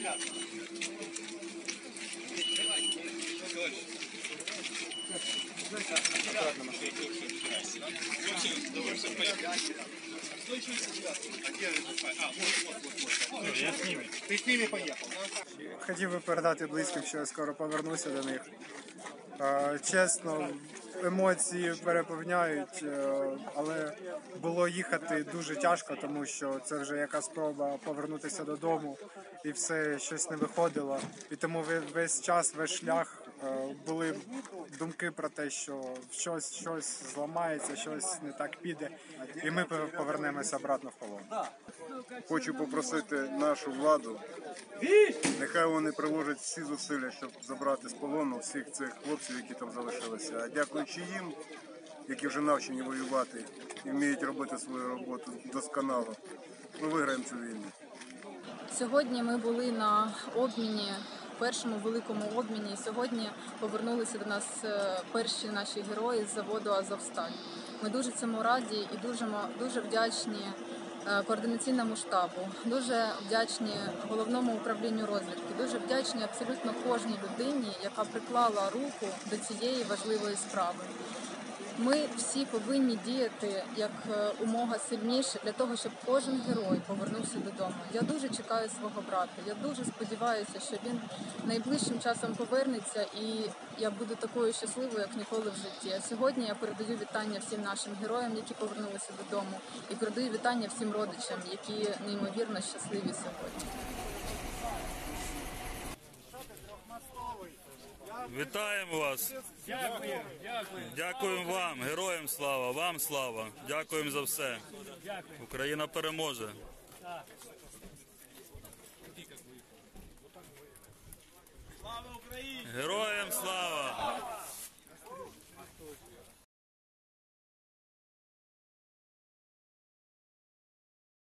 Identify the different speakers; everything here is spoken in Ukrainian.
Speaker 1: Ти з ними поїхав. Хотів би передати близьким, що я скоро повернуся до них. Чесно, емоції переповняють, але було їхати дуже тяжко, тому що це вже якась спроба повернутися додому і все щось не виходило. І тому весь час, весь шлях були думки про те, що щось зламається, щось не так піде, і ми повернемося обратно в полон.
Speaker 2: Хочу попросити нашу владу, нехай вони приложать всі зусилля, щоб забрати з полону всіх цих хлопців, які там залишилися. А дякуючи їм, які вже навчені воювати і вміють робити свою роботу досконало, ми виграємо цю війну.
Speaker 3: Сьогодні ми були на обміні, першому великому обміні. Сьогодні повернулися до нас перші наші герої з заводу «Азовсталь». Ми дуже цьому раді і дуже вдячні координаційному штабу, дуже вдячні головному управлінню розвідки, дуже вдячні абсолютно кожній людині, яка приклала руку до цієї важливої справи. Ми всі повинні діяти як умога сильніше для того, щоб кожен герой повернувся додому. Я дуже чекаю свого брата, я дуже сподіваюся, що він найближчим часом повернеться і я буду такою щасливою, як ніколи в житті. А сьогодні я передаю вітання всім нашим героям, які повернулися додому, і передаю вітання всім родичам, які неймовірно щасливі сьогодні.
Speaker 4: Вітаємо вас! Дякуємо вам, героям слава, вам слава! Дякуємо за все! Україна переможе! Героям слава!